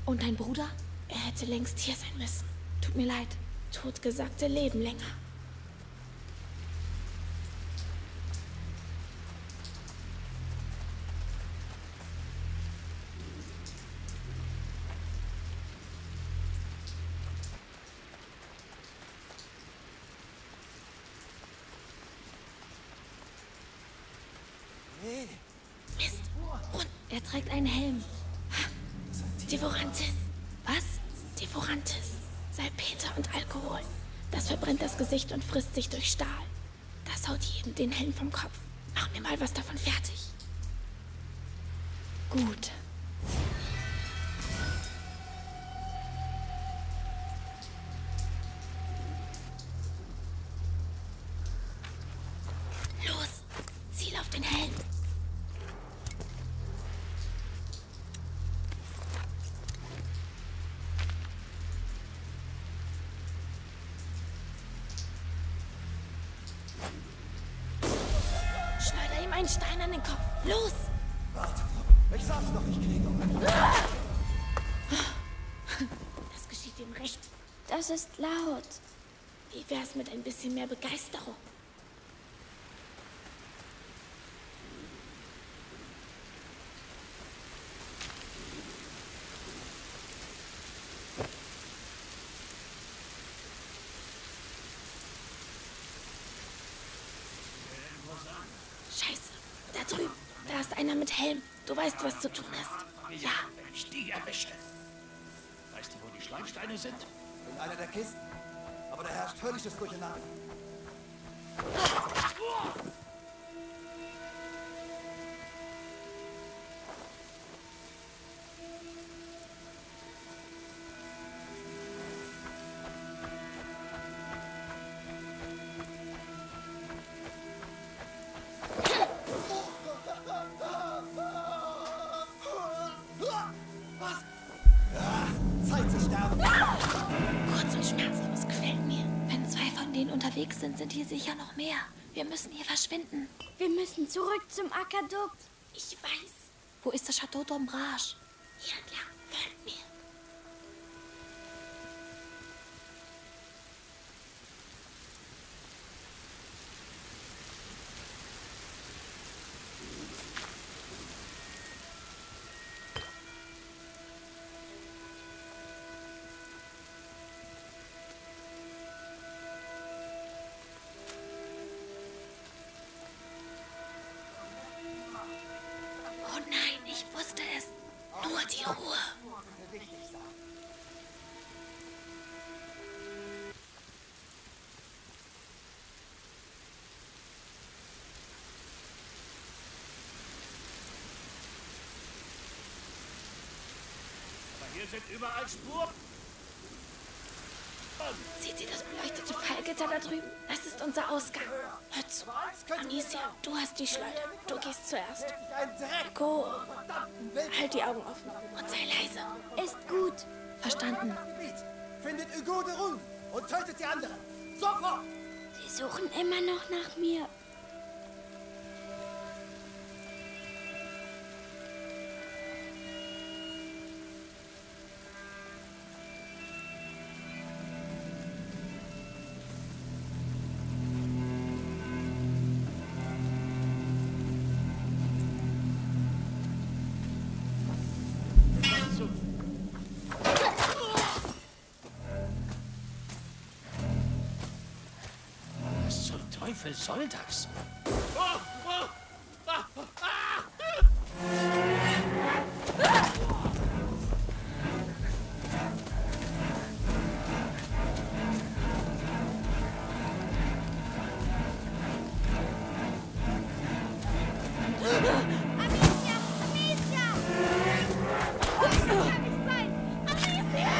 Und dein Bruder? Er hätte längst hier sein müssen. Tut mir leid. Totgesagte leben länger. Mist. Und er trägt einen Helm. Devorantis. Was? Devorantis. Salpeter und Alkohol. Das verbrennt das Gesicht und frisst sich durch Stahl. Das haut jedem den Helm vom Kopf. Mach mir mal was davon fertig. Gut. Los, ziel auf den Helm. Schneider ihm einen Stein an den Kopf. Los! Warte, ich sag's doch, ich kriege. Das geschieht ihm recht. Das ist laut. Wie wär's mit ein bisschen mehr Begeisterung? Scheiße, da drüben. Da ist einer mit Helm. Du weißt, was zu tun ist. Ja. Wenn ich die erwische. Weißt du, wo die Schleimsteine sind? In einer der Kisten. Aber da herrscht höllisches Durcheinander. Was? Ja, Zeit zu sterben. Kurz und schmerzlos gefällt mir. Wenn zwei von denen unterwegs sind, sind hier sicher noch mehr. Wir müssen hier verschwinden. Wir müssen zurück zum Aquädukt. Ich weiß. Wo ist das Château d'Ombrage? Hier entlang. Folgt mir. Oh nein, ich wusste es. Nur die Ruhe. Aber hier sind überall Spuren. Seht ihr das beleuchtete Fallgitter da drüben? Das ist unser Ausgang. Hör zu. Amicia, du hast die Schleuder. Du gehst zuerst. Ein Dreck. Go. Halt die Augen offen und sei leise. Ist gut. Verstanden. Gebiet. Findet Hugo de Rune und tötet die anderen. Sofort! Sie suchen immer noch nach mir. Was zum Teufel soll das? Amicia! Amicia! Das kann nicht sein! Amicia!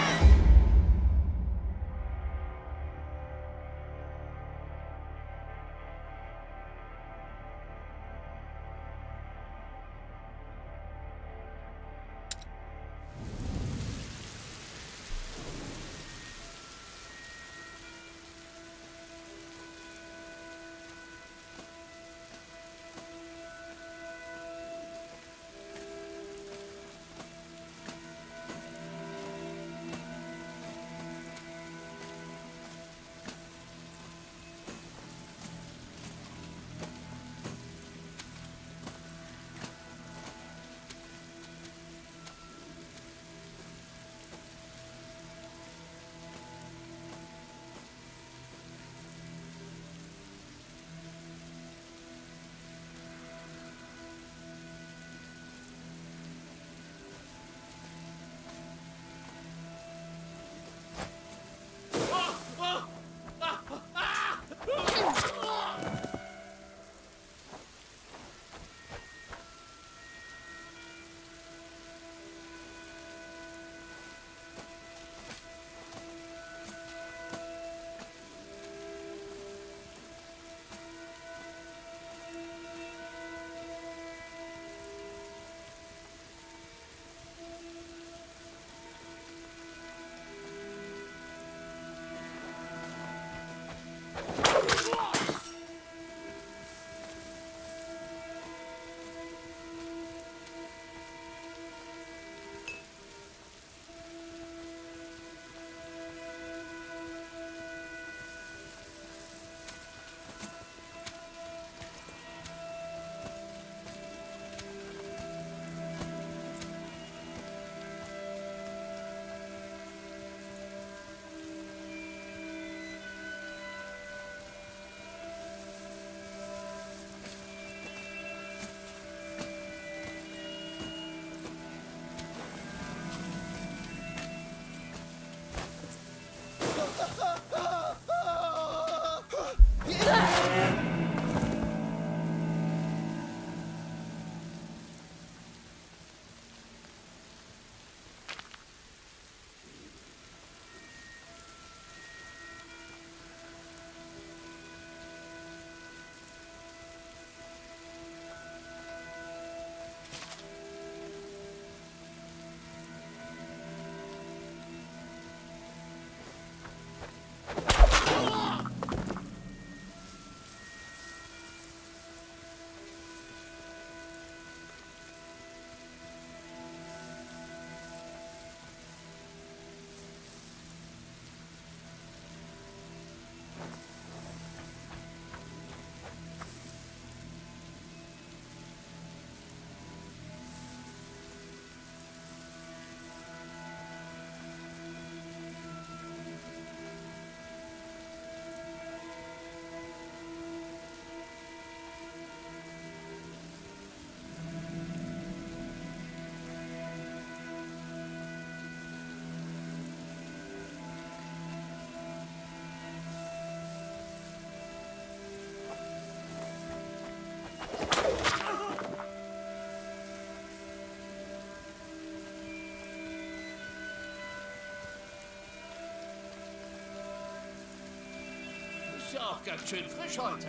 ja auch ganz schön frisch heute.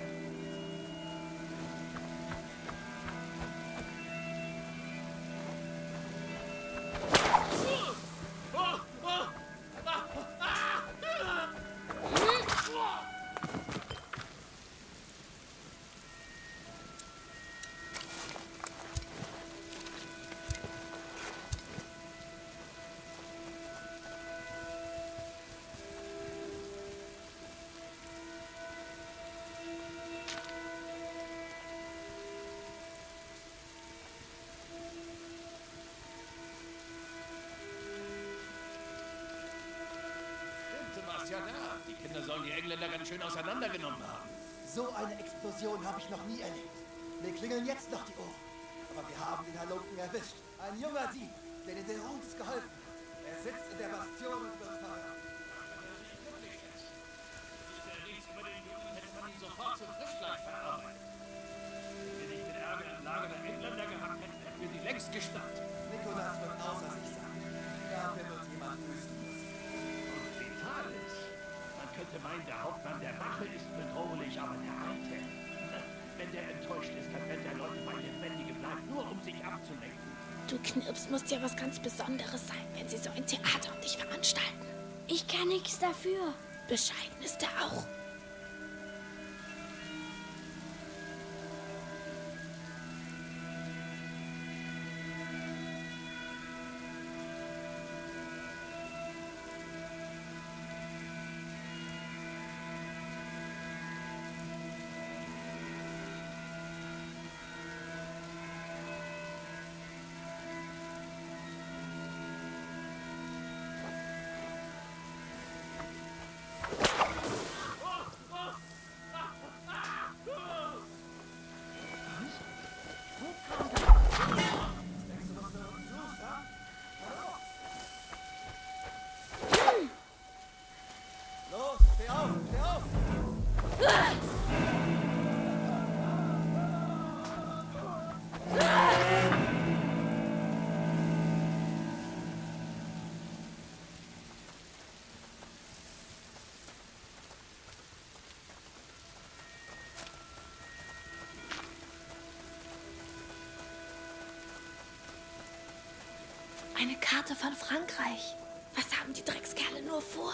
Ja, da. Die Kinder sollen die Engländer ganz schön auseinandergenommen haben. So eine Explosion habe ich noch nie erlebt. Wir klingeln jetzt noch die Ohren. Aber wir haben den Halunken erwischt. Ein junger Dieb, der den Deruns geholfen hat. Er sitzt in der Bastion und wird verhört. Nichts über den Jungen hätte man ihn sofort zum Frischfleisch verarbeitet. Wenn wir nicht den Ärger im Lager der Engländer gehabt hätten, hätten wir die längst gestarrt. Nikolas wird außer sich sein. Dafür wird jemand büßen müssen. Man könnte meinen, der Hauptmann der Wache ist bedrohlich, aber der Alte, wenn der enttäuscht ist, dann rennt der Leute bei lebendige bleibt, nur um sich abzulenken. Du Knirps musst ja was ganz Besonderes sein, wenn sie so ein Theater um dich veranstalten. Ich kann nichts dafür. Bescheiden ist er auch. Eine Karte von Frankreich. Was haben die Dreckskerle nur vor?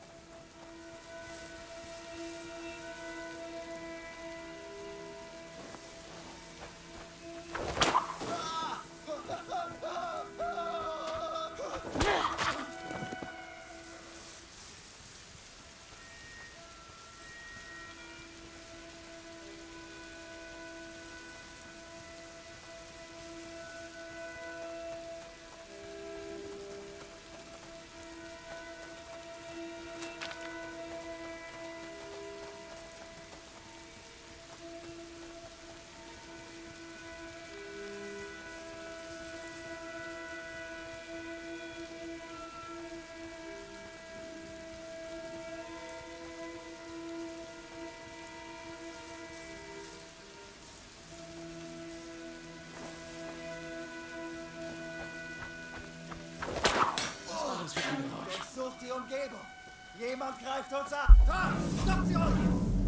Durchsucht die Umgebung. Jemand greift uns an. Da! Stoppt sie uns!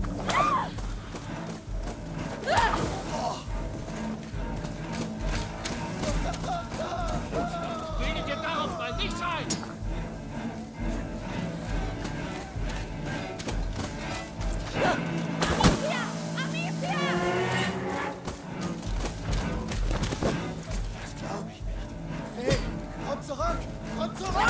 Bildet ihr darauf mal nichts ein! Das glaube ich nicht. Hey, komm zurück! Komm zurück!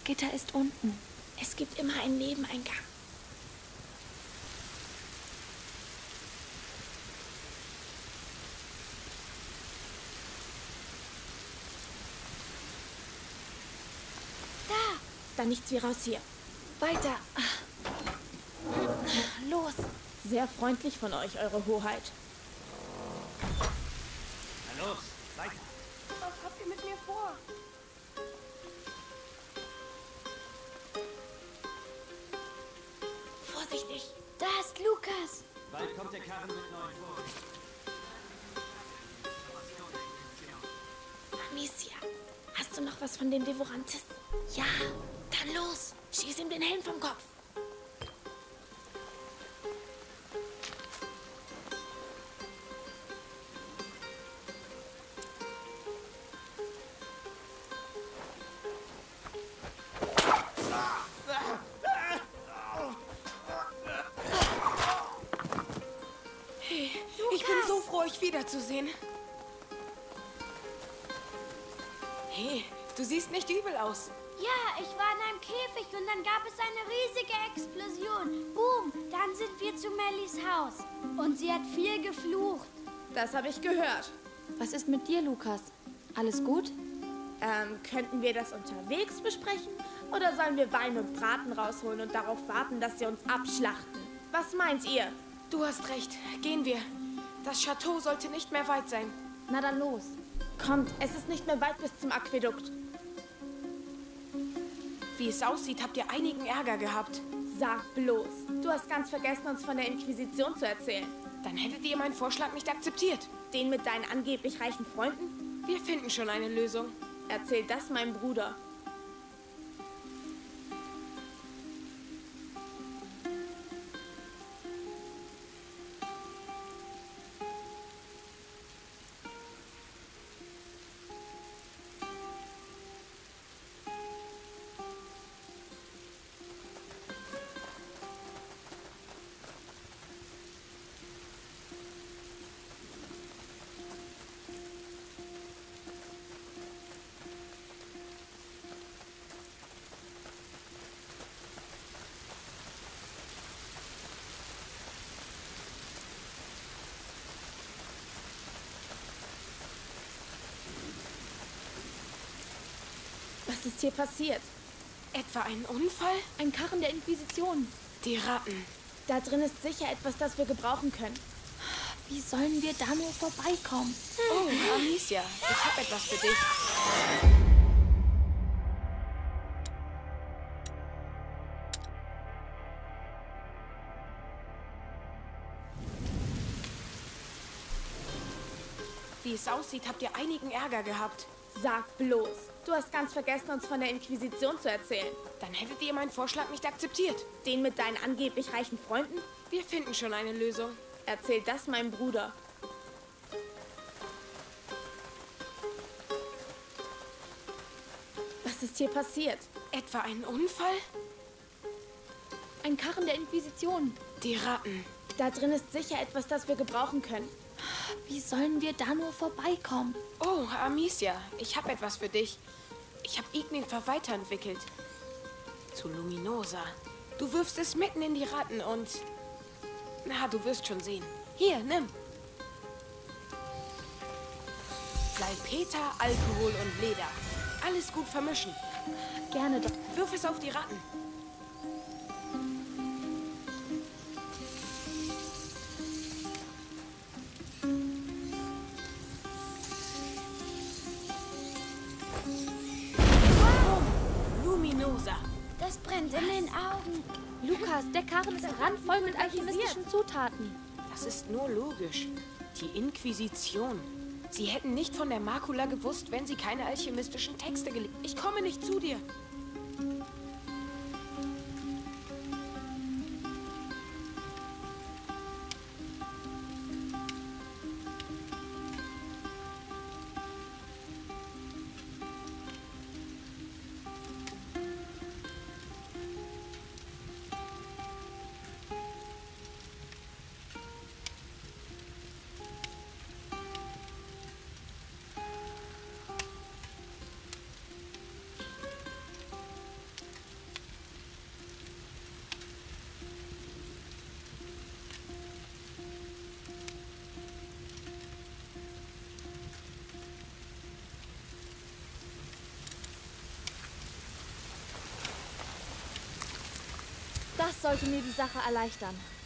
Gitter ist unten. Es gibt immer einen Nebeneingang. Da! Dann nichts wie raus hier. Weiter. Los! Sehr freundlich von euch, Eure Hoheit. Na los, weiter. Was habt ihr mit mir vor? Vorsichtig! Da ist Lukas! Bald kommt der Karren mit neuen Fotos. Amicia, hast du noch was von dem Devorantes? Ja. Dann los! Schieß ihm den Helm vom Kopf! Hey, ich bin so froh, euch wiederzusehen. Hey, du siehst nicht übel aus. Ja, ich war in einem Käfig und dann gab es eine riesige Explosion. Boom, dann sind wir zu Mellies Haus. Und sie hat viel geflucht. Das habe ich gehört. Was ist mit dir, Lukas? Alles gut? Könnten wir das unterwegs besprechen? Oder sollen wir Wein und Braten rausholen und darauf warten, dass sie uns abschlachten? Was meint ihr? Du hast recht. Gehen wir. Das Chateau sollte nicht mehr weit sein. Na dann los. Kommt, es ist nicht mehr weit bis zum Aquädukt. Wie es aussieht, habt ihr einigen Ärger gehabt. Sag bloß, du hast ganz vergessen, uns von der Inquisition zu erzählen. Dann hättet ihr meinen Vorschlag nicht akzeptiert. Den mit deinen angeblich reichen Freunden? Wir finden schon eine Lösung. Erzähl das meinem Bruder. Was ist hier passiert? Etwa ein Unfall? Ein Karren der Inquisition. Die Ratten. Da drin ist sicher etwas, das wir gebrauchen können. Wie sollen wir da nur vorbeikommen? Oh, Amicia, ich habe etwas für dich. Wie es aussieht, habt ihr einigen Ärger gehabt. Sag bloß, du hast ganz vergessen, uns von der Inquisition zu erzählen. Dann hättet ihr meinen Vorschlag nicht akzeptiert. Den mit deinen angeblich reichen Freunden? Wir finden schon eine Lösung. Erzähl das meinem Bruder. Was ist hier passiert? Etwa ein Unfall? Ein Karren der Inquisition. Die Ratten. Da drin ist sicher etwas, das wir gebrauchen können. Wie sollen wir da nur vorbeikommen? Oh, Amicia, ich habe etwas für dich. Ich habe Ignifer weiterentwickelt. Zu Luminosa. Du wirfst es mitten in die Ratten und... Na, du wirst schon sehen. Hier, nimm. Salpeter, Alkohol und Leder. Alles gut vermischen. Gerne doch. Wirf es auf die Ratten. Luminosa. Das brennt in den Augen. Lukas, der Karren ist randvoll mit alchemistischen Zutaten. Das ist nur logisch. Die Inquisition. Sie hätten nicht von der Makula gewusst, wenn sie keine alchemistischen Texte gelesen. Ich komme nicht zu dir. Das sollte mir die Sache erleichtern.